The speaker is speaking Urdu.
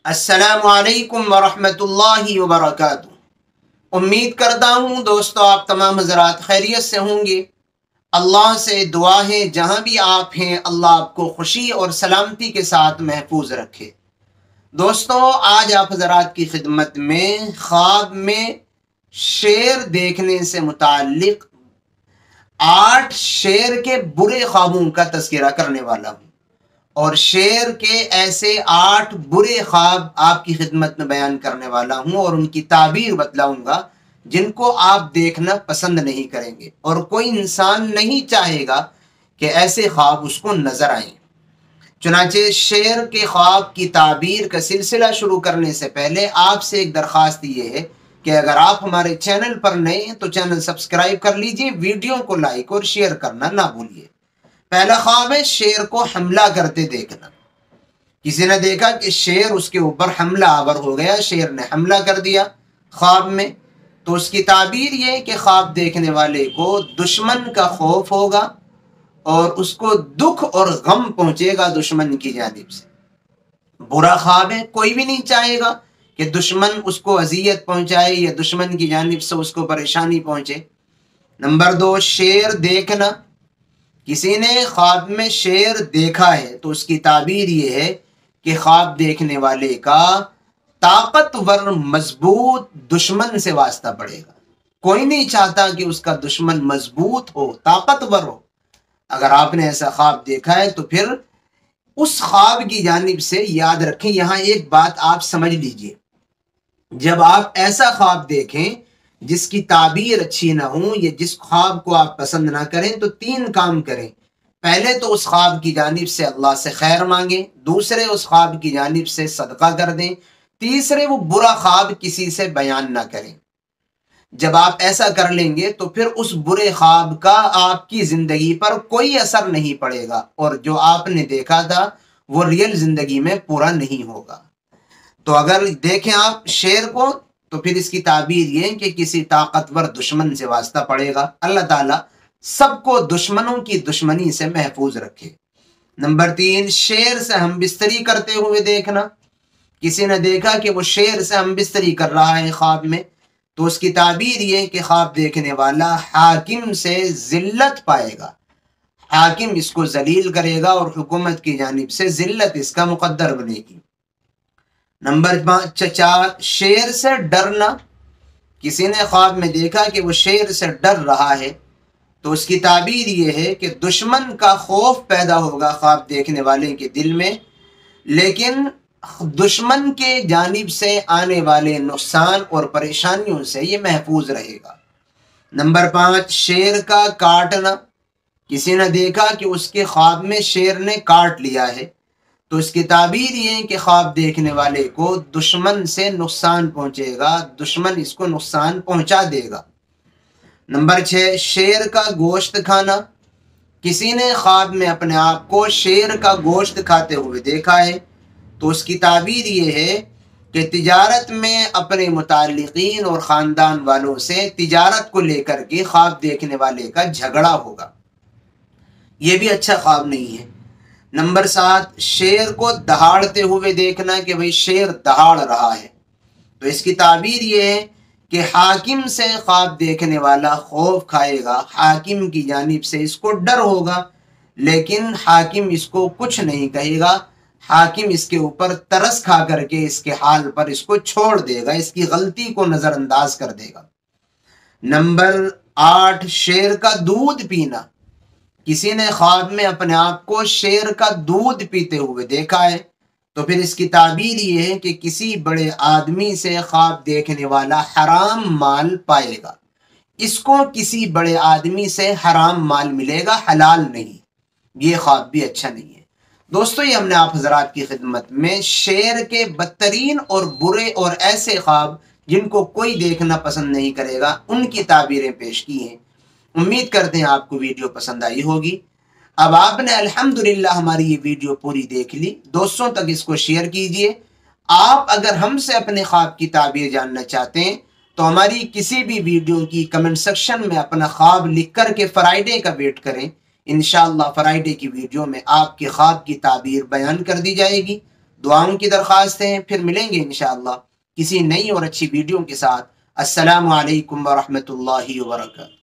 السلام علیکم ورحمۃ اللہ وبرکاتہ۔ امید کرتا ہوں دوستو آپ تمام حضرات خیریت سے ہوں گے۔ اللہ سے دعا ہے جہاں بھی آپ ہیں اللہ آپ کو خوشی اور سلامتی کے ساتھ محفوظ رکھے۔ دوستو آج آپ حضرات کی خدمت میں خواب میں شیر دیکھنے سے متعلق 8 شیر کے برے خوابوں کا تذکرہ کرنے والا ہوں، اور شیر کے ایسے 8 برے خواب آپ کی خدمت میں بیان کرنے والا ہوں اور ان کی تعبیر بتلاؤں گا جن کو آپ دیکھنا پسند نہیں کریں گے، اور کوئی انسان نہیں چاہے گا کہ ایسے خواب اس کو نظر آئیں۔ چنانچہ شیر کے خواب کی تعبیر کا سلسلہ شروع کرنے سے پہلے آپ سے ایک درخواست یہ ہے کہ اگر آپ ہمارے چینل پر نئے ہیں تو چینل سبسکرائب کر لیجئے، ویڈیو کو لائک اور شیئر کرنا نہ بھولیے۔ پہلا خواب ہے شیر کو حملہ کرتے دیکھنا۔ کسی نے دیکھا کہ شیر اس کے اوپر حملہ آور ہو گیا، شیر نے حملہ کر دیا خواب میں، تو اس کی تعبیر یہ کہ خواب دیکھنے والے کو دشمن کا خوف ہوگا اور اس کو دکھ اور غم پہنچے گا دشمن کی جانب سے۔ برا خواب ہے، کوئی بھی نہیں چاہے گا کہ دشمن اس کو اذیت پہنچائے یا دشمن کی جانب سے اس کو پریشانی پہنچے۔ نمبر 2، شیر دیکھنا۔ کسی نے خواب میں شیر دیکھا ہے تو اس کی تعبیر یہ ہے کہ خواب دیکھنے والے کا طاقتور مضبوط دشمن سے واسطہ پڑے گا۔ کوئی نہیں چاہتا کہ اس کا دشمن مضبوط ہو، طاقتور ہو۔ اگر آپ نے ایسا خواب دیکھا ہے تو پھر اس خواب کی جانب سے یاد رکھیں، یہاں ایک بات آپ سمجھ لیجئے، جب آپ ایسا خواب دیکھیں جس کی تعبیر اچھی نہ ہو یا جس خواب کو آپ پسند نہ کریں تو 3 کام کریں۔ پہلے تو اس خواب کی جانب سے اللہ سے خیر مانگیں، دوسرے اس خواب کی جانب سے صدقہ کر دیں، تیسرے وہ برا خواب کسی سے بیان نہ کریں۔ جب آپ ایسا کر لیں گے تو پھر اس برے خواب کا آپ کی زندگی پر کوئی اثر نہیں پڑے گا، اور جو آپ نے دیکھا تھا وہ ریئل زندگی میں پورا نہیں ہوگا۔ تو اگر دیکھیں آپ شیر کو تو پھر اس کی تعبیر یہ کہ کسی طاقتور دشمن سے واسطہ پڑے گا۔ اللہ تعالیٰ سب کو دشمنوں کی دشمنی سے محفوظ رکھے۔ نمبر 3، شیر سے ہم بستری کرتے ہوئے دیکھنا۔ کسی نے دیکھا کہ وہ شیر سے ہم بستری کر رہا ہے خواب میں تو اس کی تعبیر یہ کہ خواب دیکھنے والا حاکم سے ذلت پائے گا، حاکم اس کو ذلیل کرے گا اور حکومت کی جانب سے ذلت اس کا مقدر بنے گی۔ نمبر 4، شیر سے ڈرنا۔ کسی نے خواب میں دیکھا کہ وہ شیر سے ڈر رہا ہے تو اس کی تعبیر یہ ہے کہ دشمن کا خوف پیدا ہوگا خواب دیکھنے والے کے دل میں، لیکن دشمن کے جانب سے آنے والے نقصان اور پریشانیوں سے یہ محفوظ رہے گا۔ نمبر 5، شیر کا کاٹنا۔ کسی نے دیکھا کہ اس کے خواب میں شیر نے کاٹ لیا ہے تو اس کی تعبیر یہ کہ خواب دیکھنے والے کو دشمن سے نقصان پہنچے گا، دشمن اس کو نقصان پہنچا دے گا۔ نمبر 6، شیر کا گوشت کھانا۔ کسی نے خواب میں اپنے آپ کو شیر کا گوشت کھاتے ہوئے دیکھا ہے تو اس کی تعبیر یہ ہے کہ تجارت میں اپنے متعلقین اور خاندان والوں سے تجارت کو لے کر کے خواب دیکھنے والے کا جھگڑا ہوگا۔ یہ بھی اچھا خواب نہیں ہے۔ نمبر 7، شیر کو دہاڑتے ہوئے دیکھنا کہ بھئی شیر دہاڑ رہا ہے تو اس کی تعبیر یہ ہے کہ حاکم سے خواب دیکھنے والا خوف کھائے گا، حاکم کی جانب سے اس کو ڈر ہوگا، لیکن حاکم اس کو کچھ نہیں کہے گا، حاکم اس کے اوپر ترس کھا کر کے اس کے حال پر اس کو چھوڑ دے گا، اس کی غلطی کو نظر انداز کر دے گا۔ نمبر 8، شیر کا دودھ پینا۔ کسی نے خواب میں اپنے آپ کو شیر کا دودھ پیتے ہوئے دیکھا ہے تو پھر اس کی تعبیر یہ ہے کہ کسی بڑے آدمی سے خواب دیکھنے والا حرام مال پائے گا، اس کو کسی بڑے آدمی سے حرام مال ملے گا، حلال نہیں۔ یہ خواب بھی اچھا نہیں ہے۔ دوستو یہ ہم نے آپ حضرات کی خدمت میں شیر کے بدترین اور برے اور ایسے خواب جن کو کوئی دیکھنا پسند نہیں کرے گا ان کی تعبیریں پیش کی ہیں۔ امید کرتے ہیں آپ کو ویڈیو پسند آئی ہوگی۔ اب آپ نے الحمدللہ ہماری یہ ویڈیو پوری دیکھ لی، دوستوں تک اس کو شیئر کیجئے۔ آپ اگر ہم سے اپنے خواب کی تعبیر جاننا چاہتے ہیں تو ہماری کسی بھی ویڈیو کی کمنٹ سیکشن میں اپنا خواب لکھ کر کے فرائیڈے کا ویٹ کریں، انشاءاللہ فرائیڈے کی ویڈیو میں آپ کے خواب کی تعبیر بیان کر دی جائے گی۔ دعاؤں کی درخواست ہے. پھر ملیں گے انشاءاللہ کسی نئی اور اچھی ویڈیو کے ساتھ. السلام علیکم ورحمۃ اللہ وبرکاتہ.